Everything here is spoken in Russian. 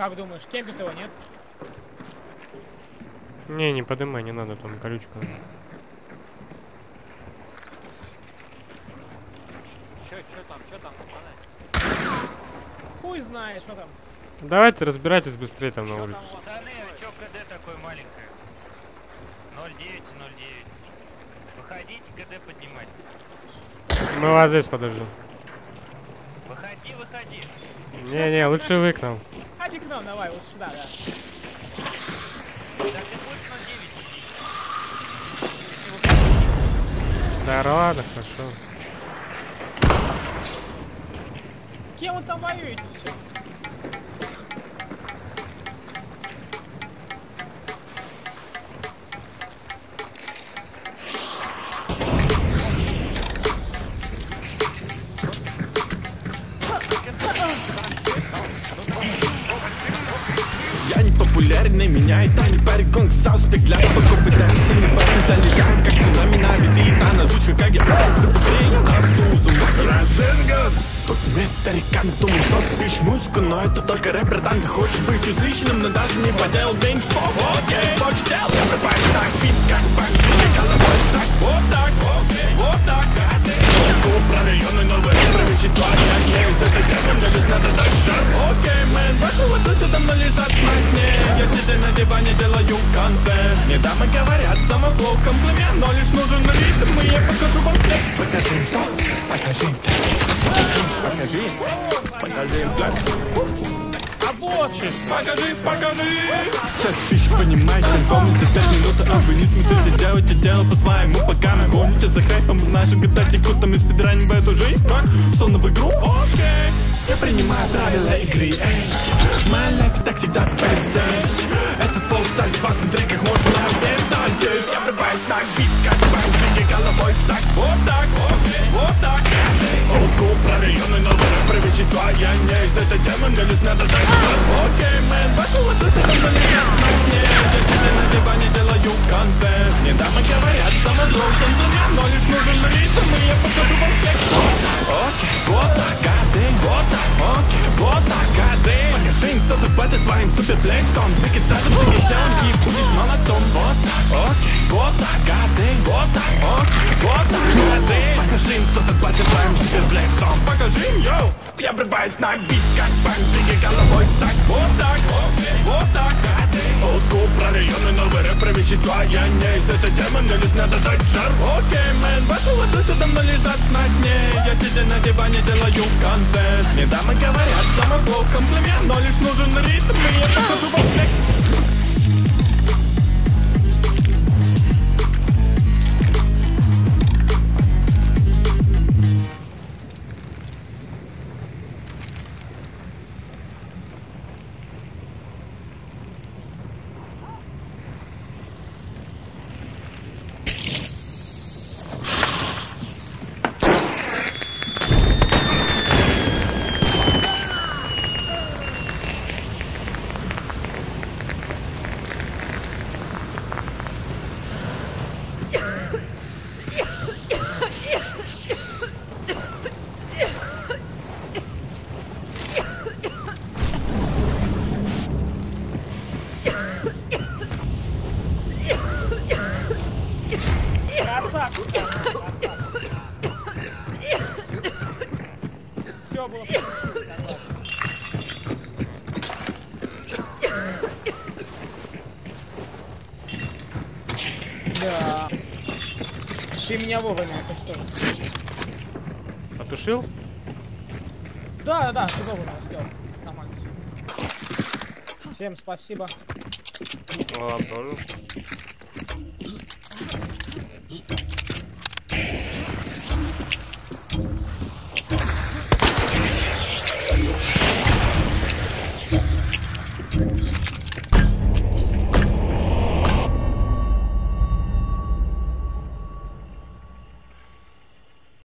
Как думаешь, кемпит его, нет? Не подымай, не надо, там колючка. Чё там, пацаны? Хуй знает, что там. Давайте разбирайтесь быстрее там на улице. Пацаны, а чё КД такое маленькое? 0,9. Выходите, КД поднимать. Мы вас здесь подождем. Выходи. Не, лучше вы к нам. Ходи к нам, давай, вот сюда, да. Да ты будешь 0,9 сидеть. Если выходите. Да ладно, хорошо. С кем вы там воюете все? Я не популярный, меня и Тани Парикон Саус пегляс, покоп выдай сильный парень. Залегаю, как цунами на ветви. Становлюсь Хокаге, быстрее Артузу Рашенган. Тут вместе старикан, думаю, что пишешь музыку, но это только рэпер, там ты хочешь быть излишним, но даже не поделал денег слов. Окей, почтел, я врубаюсь так, бит как банк, головой так, вот так, вот так. Про районы, новые рэперы, вещества, я не из этой темы, мне лишь надо дать жар. Окей, мэн, ваши лотосы давно лежат на дне. Я сидя на диване, делаю контент. Мне дамы говорят, самофлоу, комплимент, но лишь нужен ритм, и я покажу вам текст. Покажи им что? Покажи им текст. Покажи им текст. Покажи. 50 тысяч, понимаешь, альбом за 5 минут. А вы не смотрите, делайте дело по-своему. Пока мы гонимся за хайпом, наши года текут, там и спидраним в эту жизнь. Как? Словно в игру? Окей. Я принимаю правила игры, эй. Моя лайф так всегда полететь. Этот флоу станет вас внутри, как можно обязать. Я врываюсь на бит, как банк, двигай головой в так. Вот так, вот так. Олдскул, про районы, новые рэперы, вещества. Я не из этой темы, мне лишь надо дать. Окей, мэн, ваши лотосы давно лежат на дне. Я сидя на диване, делаю контент. Мне дамы говорят, самофлоу, комплимент, но лишь нужен ритм, и я покажу вам текст. Окей, вот так, гадей, вот так, окей, вот так, гадей. Покажи им, кто тут платит своим суперфлексом. Двигай тазом, двигай телом, и будешь молодцом. Вот так, окей, вот так, гадей, вот так, окей, вот так, гадей. Покажи им, кто тут платит своим суперфлексом. Покажи им, йоу. Я врываюсь на бит, как банк, двигай головой так, вот так, вот так. Олдскул, про районы, новые рэперы, вещества. Я не из этой темы, мне лишь надо дать жар. Окей, мэн, ваши лотосы давно лежат на дне. Я сидя на диване, делаю контент. Мне дамы говорят, самофлоу, комплимент, но лишь нужен ритм, и я покажу вам флекс. Все было согласен. Да. Ты меня вовремя, это что? Потушил? Да, ты вовремя успел. Нормально все. Всем спасибо. Ладно, тоже.